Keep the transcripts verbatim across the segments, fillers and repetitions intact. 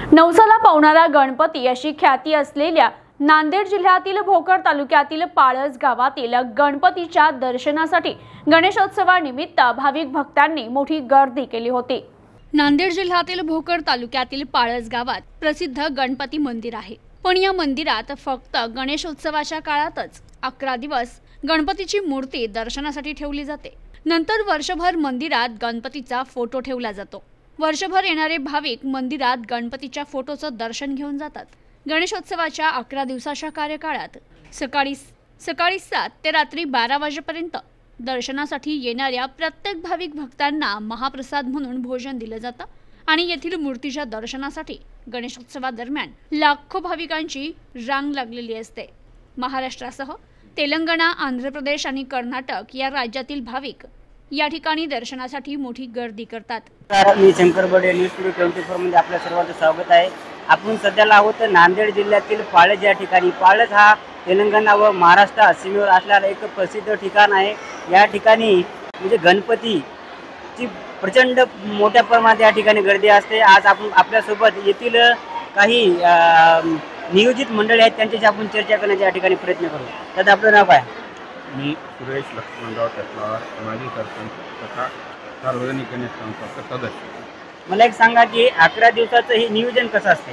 नवसाला पावणारा गणपती अशी ख्याती असलेल्या नांदेड जिल्ह्यातील भोकर तालुक्यातील पाळस गावातील गणपतीच्या दर्शनासाठी गणेशोत्सवानिमित्त भाविक भक्तांनी मोठी गर्दी केली होती। नांदेड जिल्ह्यातील भोकर तालुक्यातील पाळस गावात प्रसिद्ध गणपती मंदिर आहे, पण या मंदिरात फक्त गणेशोत्सवाच्या काळातच अकरा दिवस गणपतीची मूर्ती दर्शनासाठी ठेवली जाते। नंतर वर्षभर मंदिरात गणपतीचा फोटो ठेवला जातो। वर्षभर येणारे भाविक मंदिरात गणपतीच्या फोटोचं दर्शन घेऊन जातात। गणेशोत्सवाच्या अकरा दिवसाच्या कार्यकाळात सकाळी सकाळी सात ते रात्री बारा वाजेपर्यंत दर्शनासाठी येणाऱ्या प्रत्येक भाविक भक्तांना महाप्रसाद म्हणून भोजन दिलं जातं आणि येथील मूर्तीच्या दर्शनासाठी गणेशोत्सवादरम्यान लाखो भाविकांची रांग लागलेली असते। महाराष्ट्रासह तेलंगणा, आंध्र प्रदेश आणि कर्नाटक या राज्यातील भाविक या ठिकाणी दर्शनासाठी मोठी गर्दी करतात। मी Shankar Bade, news today twenty four मध्ये आपल्या सर्वांचं स्वागत आहे। आपण सध्याला आहोत नांदेड जिल्ह्यातील पाळस या ठिकाणी। पाळस हा तेलंगणा व महाराष्ट्र सीमेवर असलेला एक प्रसिद्ध ठिकाण आहे। या ठिकाणी म्हणजे गणपतीची प्रचंड मोठ्या प्रमाणात या ठिकाणी गर्दी असते। आज आपण आपल्यासोबत येथील काही नियोजित मंडळी आहेत, त्यांच्याशी आपण चर्चा करण्याचा या ठिकाणी प्रयत्न करू। तर आपलं नाव काय? मी सुरेश लक्ष्मणराव टकलावार, माजी सरपंच तथा सार्वजनिक गणेश संस्थांचा सदस्य। मला एक सांगा की अकरा दिवसाचं हे नियोजन कसं असते?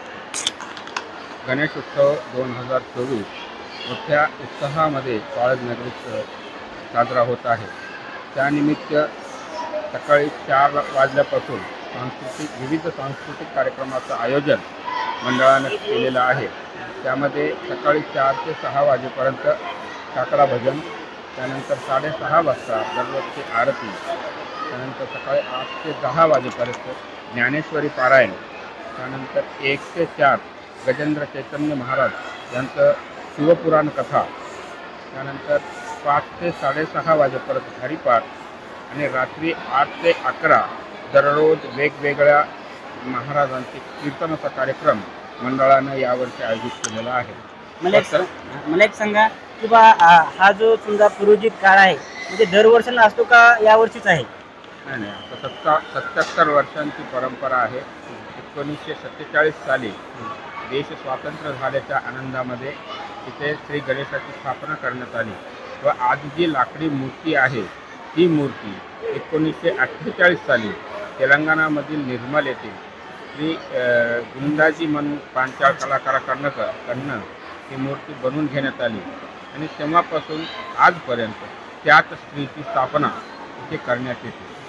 गणेश उत्सव दोन हजार चोवीस मोठ्या उत्साहामध्ये पाळस नगरीत साजरा होत आहे। त्यानिमित्त सकाळी चार वाजल्यापासून सांस्कृतिक विविध सांस्कृतिक कार्यक्रमाचं आयोजन मंडळाने केलेलं आहे। त्यामध्ये सकाळी चार ते सहा वाजेपर्यंत काकडा भजन, त्यानंतर साडेसहा वाजता दररोजची आरती, त्यानंतर सकाळी आठ ते दहा वाजेपर्यंत ज्ञानेश्वरी पारायण, त्यानंतर एक ते चार गजेंद्र चैतन्य महाराज यांचं शिवपुराण कथा, त्यानंतर पाच ते साडेसहा वाजेपर्यंत हरिपाठ आणि रात्री आठ ते अकरा दररोज वेगवेगळ्या महाराजांचे कीर्तनाचा कार्यक्रम मंडळानं यावर्षी आयोजित केलेला आहे। मला एक मला एक सांगा की बा हा जो समजा पूर्वजित काळ आहे म्हणजे दरवर्षाला असतो का यावर्षीच आहे? नाही नाही आता सत्ता सत्याहत्तर वर्षांची परंपरा आहे। एकोणीसशे सत्तेचाळीस साली देश स्वातंत्र्य झाल्याच्या आनंदामध्ये तिथे श्री गणेशाची स्थापना करण्यात आली व आज जी लाकडी मूर्ती आहे ती मूर्ती एकोणीसशे अठ्ठेचाळीस साली तेलंगणामधील निर्मल येथील श्री गुंडाजी मन पांचाळ कलाकाराकडनं कडनं ही मूर्ती बनवून घेण्यात आली आणि तेव्हापासून आजपर्यंत त्याच स्त्रीची स्थापना इथे करण्यात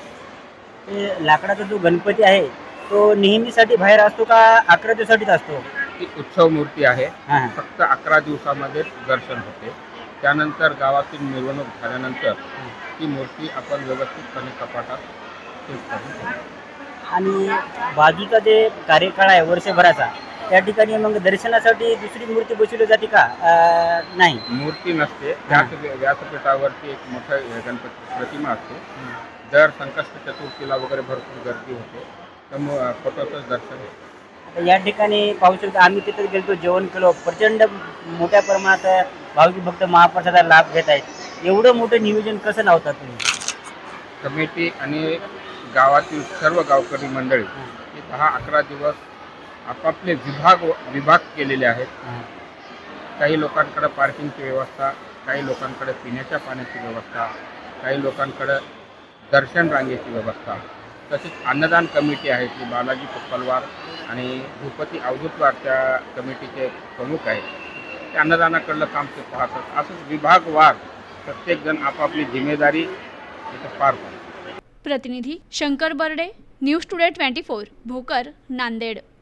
येते। लाकडाचा जो गणपती आहे तो नेहमीसाठी बाहेर असतो का अकरा दिवसासाठीच असतो? ती उत्सव मूर्ती आहे, फक्त अकरा दिवसामध्ये दर्शन होते। त्यानंतर गावातील मिरवणूक झाल्यानंतर ती मूर्ती आपण व्यवस्थितपणे कपाटात ठेवून ठेवतो। आणि बाजूचा जे कार्यकाळ आहे वर्षभराचा त्या ठिकाणी मग दर्शनासाठी दुसरी मूर्ती बसवली जाते का? नाही, मूर्ती नसते। त्याच व्यासपीठावरती एक मोठं गणपती प्रतिमा असते। दर संकष्ट चतुर्थीला वगैरे भरपूर गर्दी होते, तर फोटोचं दर्शन होतं। या ठिकाणी पाहू शकतो, आम्ही तिथे गेलो, जेवण केलो, प्रचंड मोठ्या प्रमाणात भाविक भक्त महाप्रसादाचा लाभ घेत आहेत। एवढं मोठं नियोजन कसं लावतात तुम्ही? कमिटी आणि गावातील सर्व गावकरी मंडळी हे दहा अकरा दिवस आपापले विभाग विभाग केलेले आहेत। काही लोकांकडे पार्किंगची व्यवस्था, काही लोकांकडे पिण्याच्या पाण्याची व्यवस्था, काही लोकांकडे दर्शन रांगेची व्यवस्था, तसेच अन्नदान कमिटी आहे ती बालाजी पप्पलवार आणि भूपती अवधूतवार त्या कमिटीचे प्रमुख आहेत। ते अन्नदानाकडलं काम ते पाहतात। असंच विभागवार प्रत्येकजण आपापली जिम्मेदारी इथं पार पाडतात। प्रतिनिधी Shankar Barde, news today twenty four, Bhokar, Nanded.